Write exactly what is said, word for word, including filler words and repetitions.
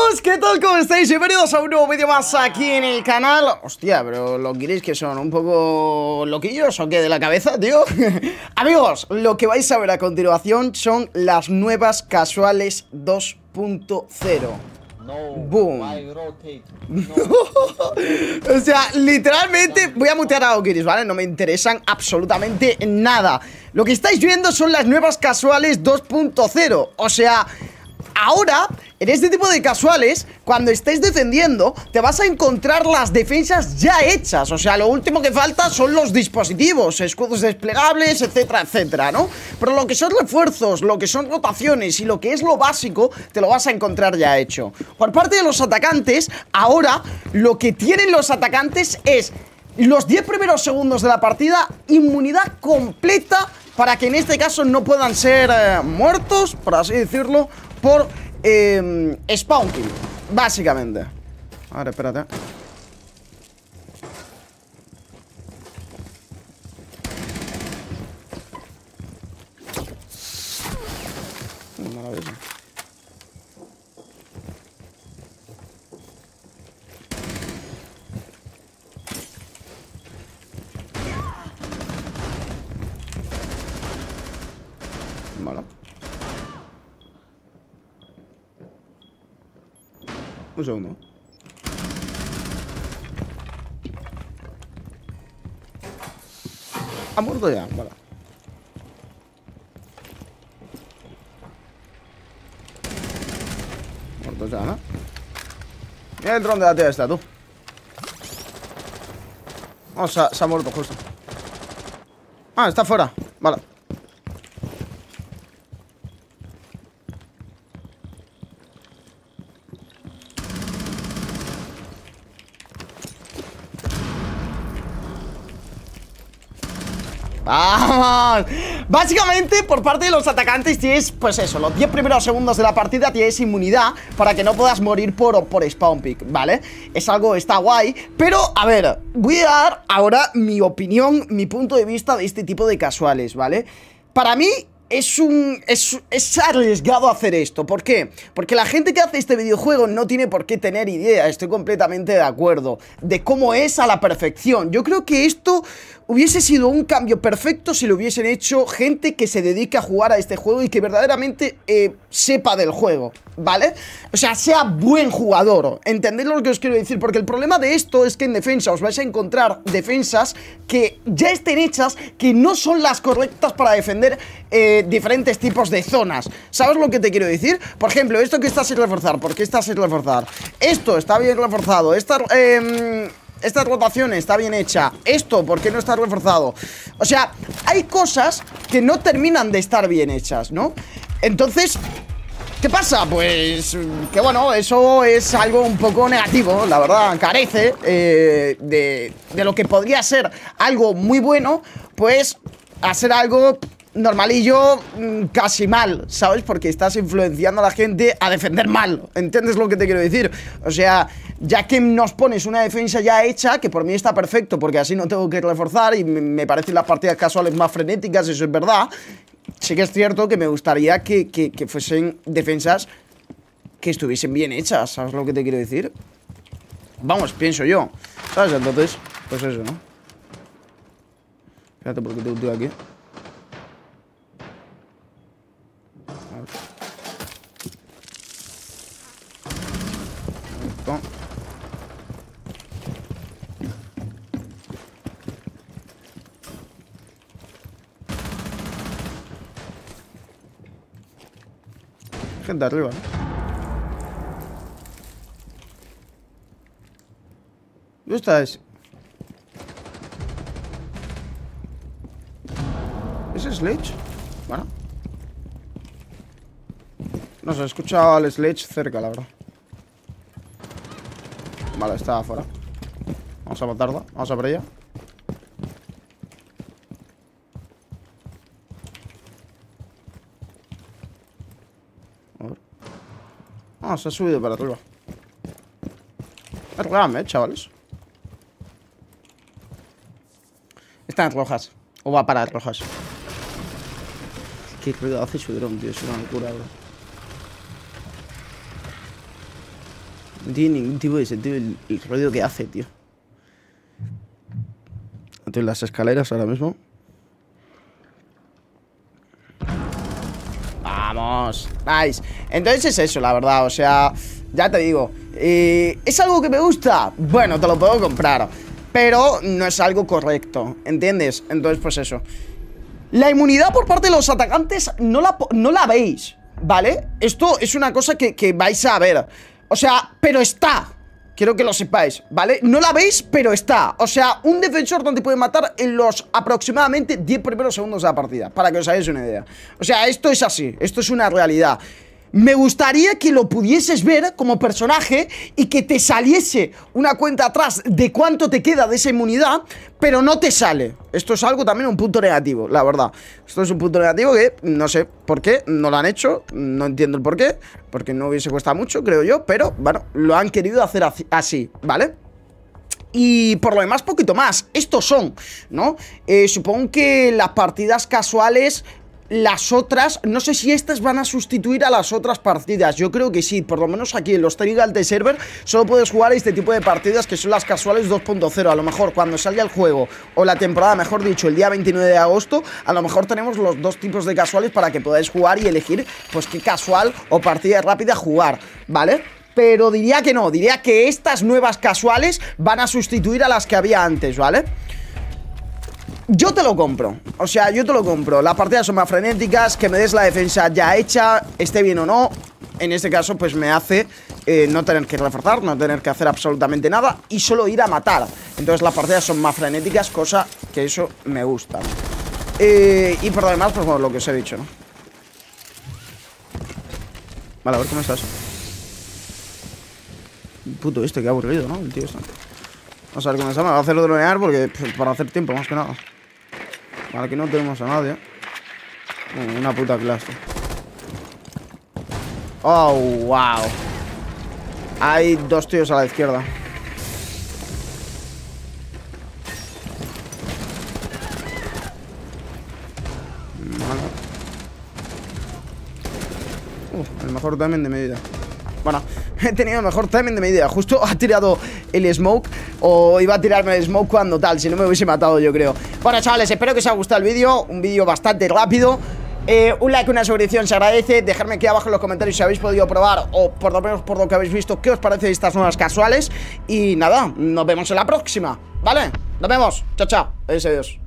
Amigos, ¿qué tal? ¿Cómo estáis? Bienvenidos a un nuevo vídeo más aquí en el canal. Hostia, pero ¿lo queréis que son un poco loquillos o qué de la cabeza, tío? Amigos, lo que vais a ver a continuación son las nuevas casuales dos punto cero. No, Boom. No. O sea, literalmente voy a mutear a Okiris, ¿vale? No me interesan absolutamente nada. Lo que estáis viendo son las nuevas casuales dos punto cero. O sea, ahora, en este tipo de casuales, cuando estéis defendiendo, te vas a encontrar las defensas ya hechas. O sea, lo último que falta son los dispositivos, escudos desplegables, etcétera, etcétera, ¿no? Pero lo que son refuerzos, lo que son rotaciones y lo que es lo básico, te lo vas a encontrar ya hecho. Por parte de los atacantes, ahora, lo que tienen los atacantes es los diez primeros segundos de la partida, inmunidad completa, para que en este caso no puedan ser eh, muertos, por así decirlo, por eh, spawn kill, básicamente. A ver, espérate. Maravilloso. Vale. Un segundo. Ha muerto ya, vale. Muerto ya, ¿no? Mira el dron de la tía esta, tú. Oh, se ha, se ha muerto justo. Ah, está fuera, vale. ¡Vamos! Básicamente, por parte de los atacantes tienes, pues eso, los diez primeros segundos de la partida tienes inmunidad para que no puedas morir por, por spawn pick, ¿vale? Es algo, está guay, pero, a ver, voy a dar ahora mi opinión, mi punto de vista de este tipo de casuales, ¿vale? Para mí es un... Es, es arriesgado hacer esto. ¿Por qué? Porque la gente que hace este videojuego no tiene por qué tener idea, estoy completamente de acuerdo, de cómo es a la perfección. Yo creo que esto hubiese sido un cambio perfecto si lo hubiesen hecho gente que se dedica a jugar a este juego y que verdaderamente eh, sepa del juego, ¿vale? O sea, sea buen jugador. ¿Entendéis lo que os quiero decir? Porque el problema de esto es que en defensa os vais a encontrar defensas que ya estén hechas, que no son las correctas para defender eh, diferentes tipos de zonas. ¿Sabes lo que te quiero decir? Por ejemplo, esto que está sin reforzar. ¿Por qué está sin reforzar? Esto está bien reforzado. Esta... Eh, Esta rotación está bien hecha. Esto, ¿por qué no está reforzado? O sea, hay cosas que no terminan de estar bien hechas, ¿no? Entonces, ¿qué pasa? Pues que bueno, eso es algo un poco negativo, la verdad. Carece eh, de, de lo que podría ser algo muy bueno, pues a ser algo normalillo, casi mal, ¿sabes? Porque estás influenciando a la gente a defender mal. ¿Entiendes lo que te quiero decir? O sea, ya que nos pones una defensa ya hecha, que por mí está perfecto, porque así no tengo que reforzar y me parecen las partidas casuales más frenéticas, eso es verdad. Sí que es cierto que me gustaría que, que, que fuesen defensas que estuviesen bien hechas, ¿sabes lo que te quiero decir? Vamos, pienso yo, ¿sabes? Entonces, pues eso, ¿no? Fíjate porque tengo un tío aquí. Gente arriba, ¿no? ¿Dónde está ese? ¿Ese es Sledge? Bueno. No sé, he escuchado al Sledge cerca, la verdad. Vale, está afuera. Vamos a matarla, vamos a por ella. A ver. Ah, se ha subido para arriba. Es rame, eh, chavales. Está en rojas. O va para rojas. Qué ruido hace su dron, tío. Es una locura, bro. No tiene ningún tipo de sentido el, el ruido que hace, tío. Estoy en las escaleras ahora mismo. Vamos. Nice. Entonces es eso, la verdad. O sea, ya te digo. Eh, ¿Es algo que me gusta? Bueno, te lo puedo comprar. Pero no es algo correcto, ¿entiendes? Entonces, pues eso. La inmunidad por parte de los atacantes no la, no la veis, ¿vale? Esto es una cosa que, que vais a ver. O sea, pero está. Quiero que lo sepáis, ¿vale? No la veis, pero está. O sea, un defensor no te puede matar en los aproximadamente diez primeros segundos de la partida, para que os hagáis una idea. O sea, esto es así, esto es una realidad. Me gustaría que lo pudieses ver como personaje y que te saliese una cuenta atrás de cuánto te queda de esa inmunidad, pero no te sale. Esto es algo también un punto negativo, la verdad. Esto es un punto negativo que no sé por qué no lo han hecho, no entiendo el por qué, porque no hubiese costado mucho, creo yo, pero bueno, lo han querido hacer así, ¿vale? Y por lo demás, poquito más. Estos son, ¿no? Eh, supongo que las partidas casuales... Las otras, no sé si estas van a sustituir a las otras partidas. Yo creo que sí, por lo menos aquí en los Trigal de Server solo puedes jugar este tipo de partidas que son las casuales dos punto cero. A lo mejor cuando salga el juego, o la temporada, mejor dicho, el día veintinueve de agosto, a lo mejor tenemos los dos tipos de casuales para que podáis jugar y elegir pues qué casual o partida rápida jugar, ¿vale? Pero diría que no, diría que estas nuevas casuales van a sustituir a las que había antes, ¿vale? Yo te lo compro, o sea, yo te lo compro. Las partidas son más frenéticas, que me des la defensa ya hecha, esté bien o no. En este caso, pues me hace eh, no tener que reforzar, no tener que hacer absolutamente nada y solo ir a matar. Entonces las partidas son más frenéticas, cosa que eso me gusta. eh, Y por lo demás, pues bueno, lo que os he dicho, ¿no? Vale, a ver cómo estás. Puto este, qué aburrido, ¿no? El tío está. Vamos a ver cómo está, me va a hacerlo dronear porque pues, para hacer tiempo, más que nada. Vale, aquí no tenemos a nadie. uh, Una puta clase. Oh, wow. Hay dos tíos a la izquierda. Vale. uh, El mejor timing de mi vida. Bueno, he tenido el mejor timing de mi vida. Justo ha tirado el smoke, o iba a tirarme el smoke cuando tal, si no me hubiese matado, yo creo. Bueno, chavales, espero que os haya gustado el vídeo. Un vídeo bastante rápido. eh, Un like, una suscripción se agradece. Dejadme aquí abajo en los comentarios si habéis podido probar, o por lo menos por lo que habéis visto, qué os parece de estas nuevas casuales. Y nada, nos vemos en la próxima, ¿vale? Nos vemos, chao, chao, adiós, adiós.